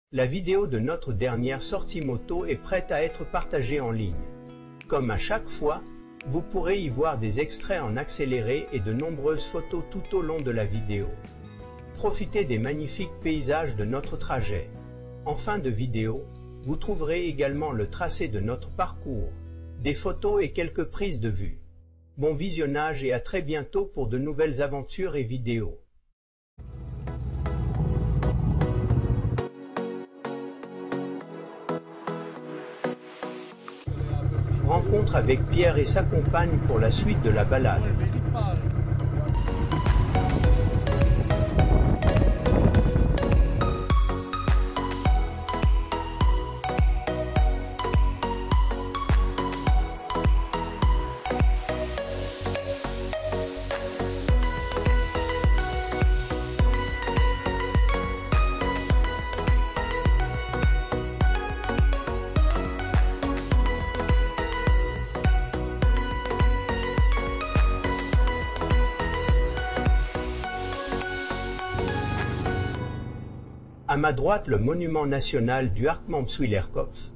La vidéo de notre dernière sortie moto est prête à être partagée en ligne. Comme à chaque fois, vous pourrez y voir des extraits en accéléré et de nombreuses photos tout au long de la vidéo. Profitez des magnifiques paysages de notre trajet. En fin de vidéo, vous trouverez également le tracé de notre parcours, des photos et quelques prises de vue. Bon visionnage et à très bientôt pour de nouvelles aventures et vidéos. Rencontre avec Pierre et sa compagne pour la suite de la balade. À ma droite, le monument national du Hartmannswillerkopf.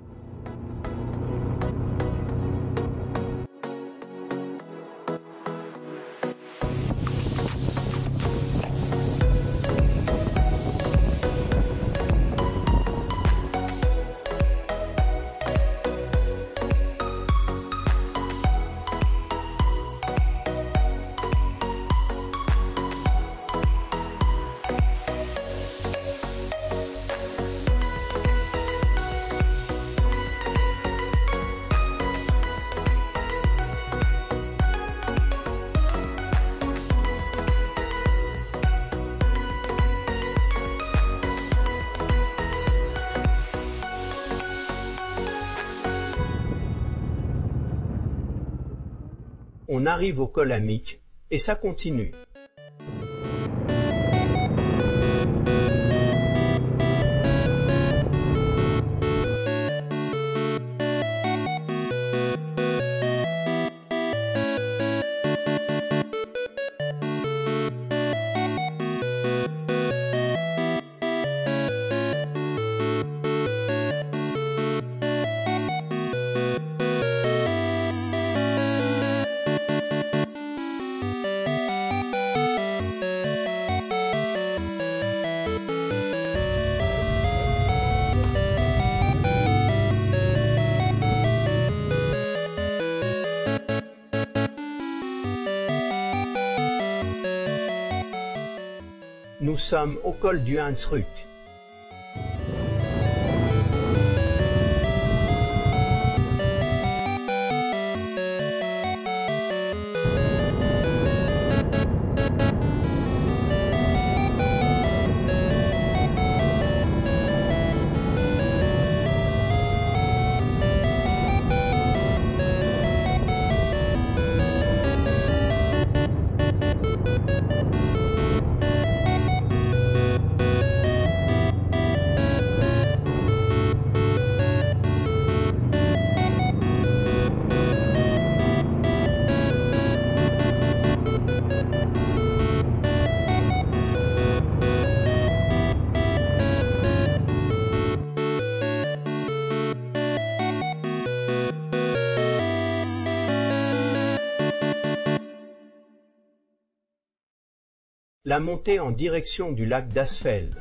On arrive au col Amic, et ça continue. Nous sommes au col du Hansrück. La montée en direction du lac d'Asfeld.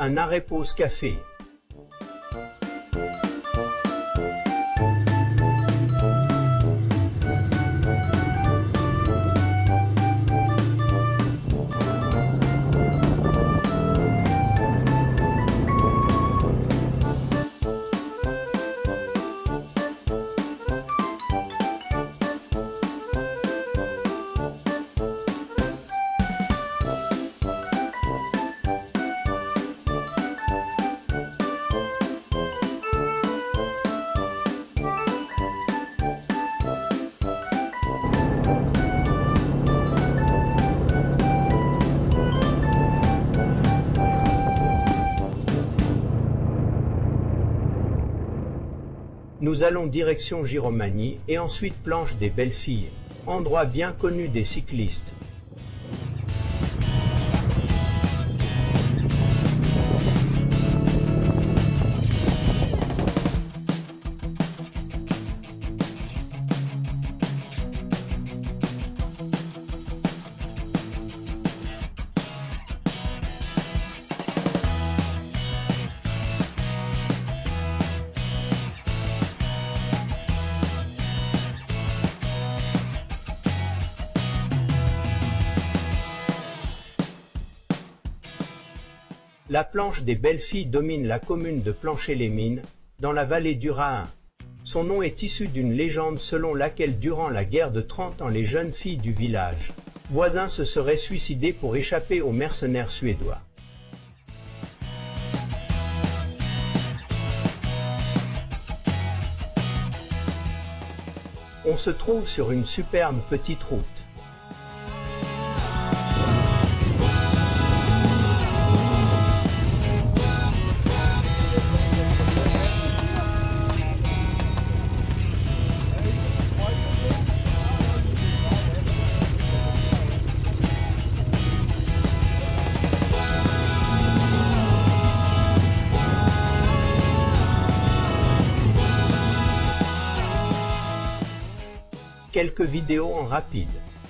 Un arrêt pause café. Nous allons direction Giromagny et ensuite Planche des Belles Filles, endroit bien connu des cyclistes. La Planche des Belles Filles domine la commune de Plancher-les-Mines, dans la vallée du Rahun. Son nom est issu d'une légende selon laquelle durant la guerre de 30 ans les jeunes filles du village voisin se seraient suicidées pour échapper aux mercenaires suédois. On se trouve sur une superbe petite route. Quelques vidéos en rapide.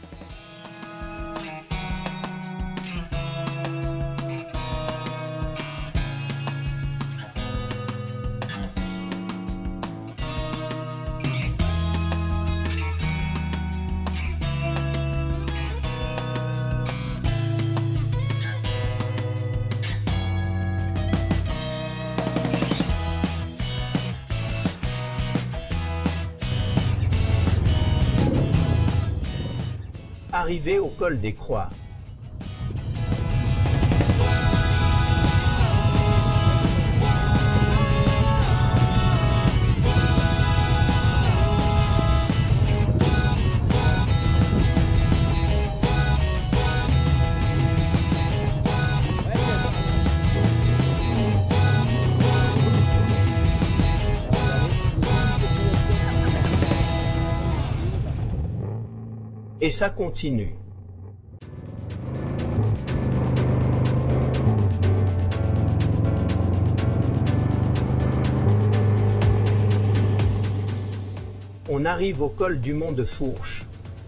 Arrivé au col des Croix. Et ça continue. On arrive au col du Mont de Fourche.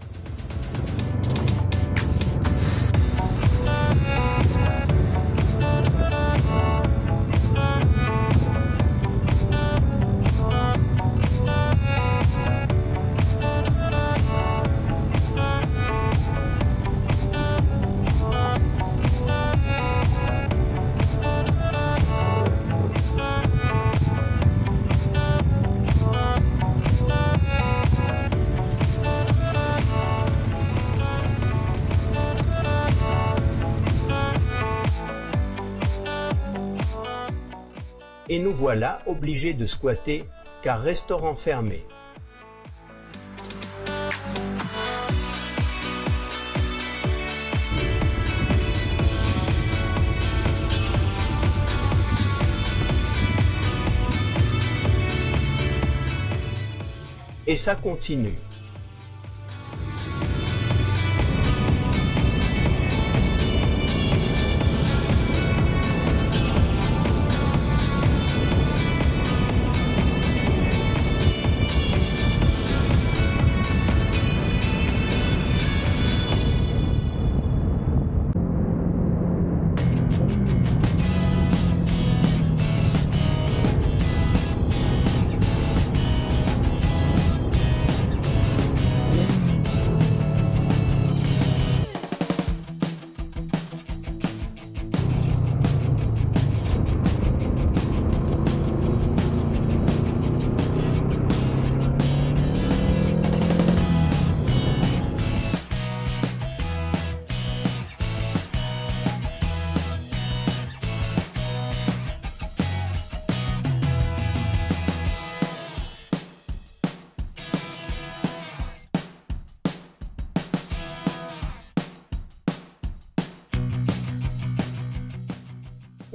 Et nous voilà obligés de squatter, car restaurant fermé. Et ça continue.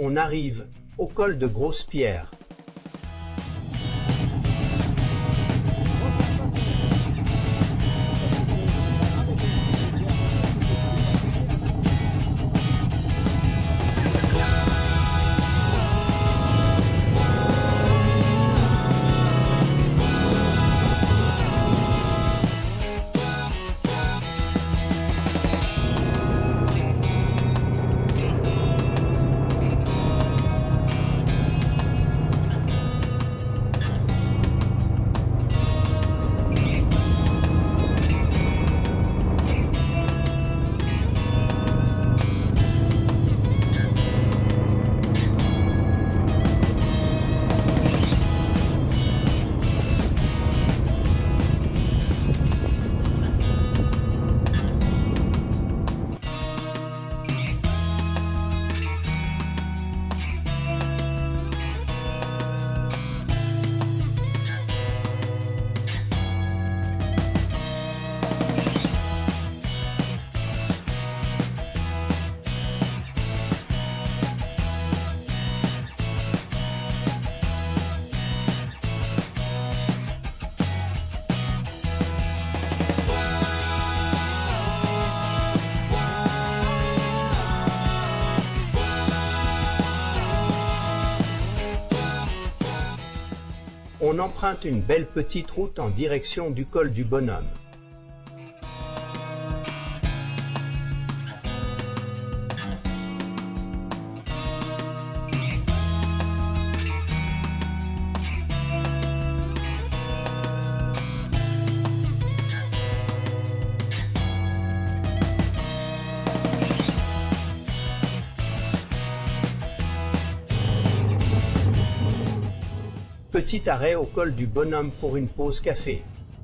On arrive au col de Grosse-Pierre. On emprunte une belle petite route en direction du col du Bonhomme. Petit arrêt au col du Bonhomme pour une pause café.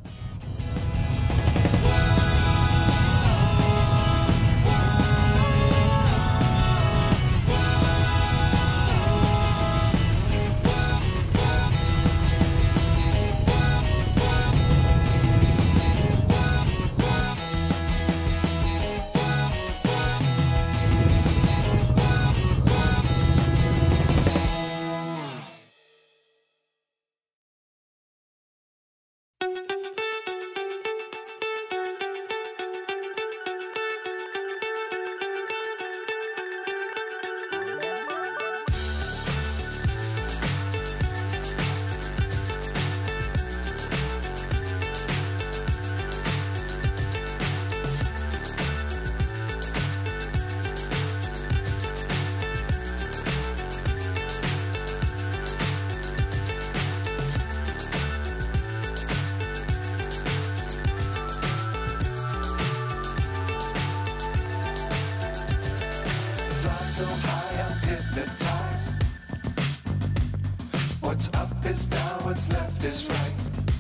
So high I'm hypnotized. What's up is down, what's left is right.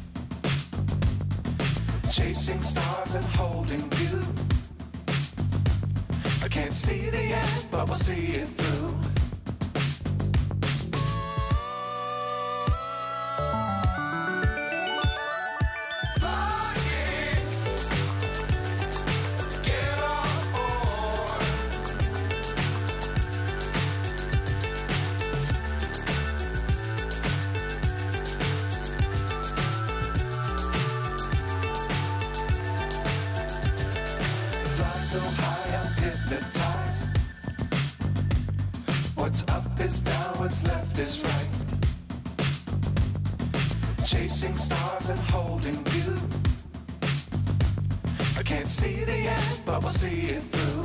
Chasing stars and holding you. I can't see the end, but we'll see it through. So high I'm hypnotized. What's up is down, what's left is right. Chasing stars and holding you. I can't see the end, but we'll see it through.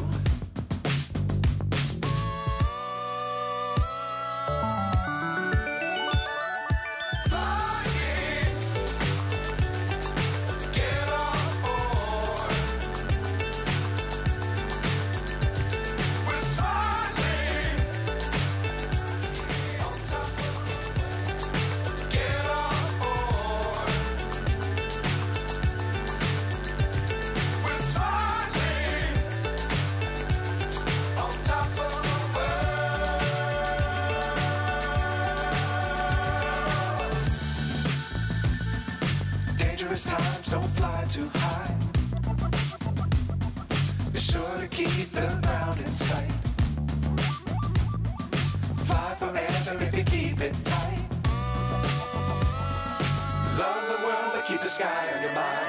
Times don't fly too high. Be sure to keep the ground in sight. the sky on your mind.